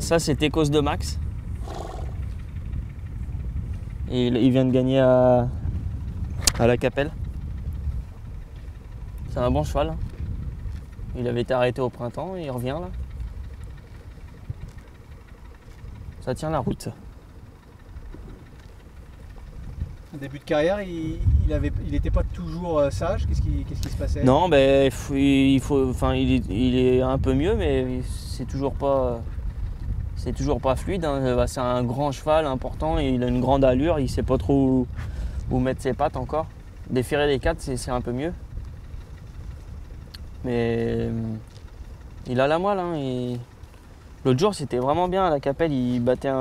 Ça, c'était Cause de Max. Et il vient de gagner à la Capelle. C'est un bon cheval. Il avait été arrêté au printemps, il revient là. Ça tient la route, ça. Au début de carrière, il n'était pas toujours sage. Qu'est-ce qui se passait? Non, ben, il est un peu mieux, mais c'est toujours pas fluide. Hein. C'est un grand cheval important, et il a une grande allure, il sait pas trop où mettre ses pattes encore. Déférer les 4, c'est un peu mieux. Mais il a la moelle. Hein, l'autre jour, c'était vraiment bien à la Capelle. Il battait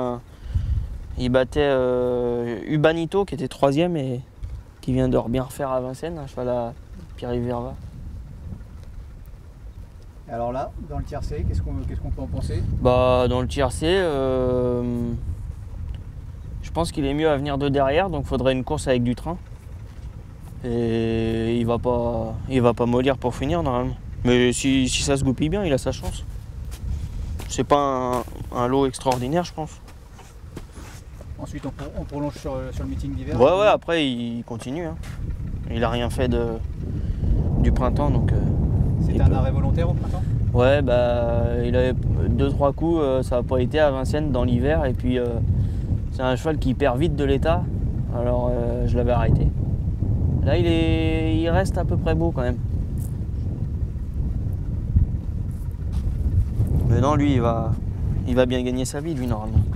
Ubanito qui était 3e et qui vient de bien refaire à Vincennes, un cheval à Pierre-Yves Verva. Alors là, dans le tiercé, qu'est-ce qu'on peut en penser? Bah, dans le tiercé, je pense qu'il est mieux à venir de derrière, donc il faudrait une course avec du train. Et il va pas mollir pour finir normalement. Mais si ça se goupille bien, il a sa chance. C'est pas un lot extraordinaire, je pense. Ensuite, on prolonge sur le meeting d'hiver. Ouais, après il continue. Hein. Il a rien fait du printemps, donc. C'était un arrêt volontaire au printemps? Ouais, bah il avait 2-3 coups, ça n'a pas été à Vincennes dans l'hiver, et puis c'est un cheval qui perd vite de l'état, alors je l'avais arrêté. Là il reste à peu près beau quand même. Mais non, lui il va bien gagner sa vie lui normalement.